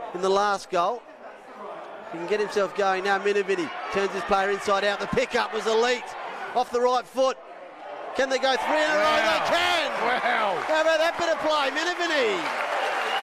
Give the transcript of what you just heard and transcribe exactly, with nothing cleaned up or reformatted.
in the last goal. He can get himself going now. Minovini turns his player inside out. The pickup was elite. Off the right foot. Can they go three in a row? Wow. They can. Wow. How about that bit of play? Minovini.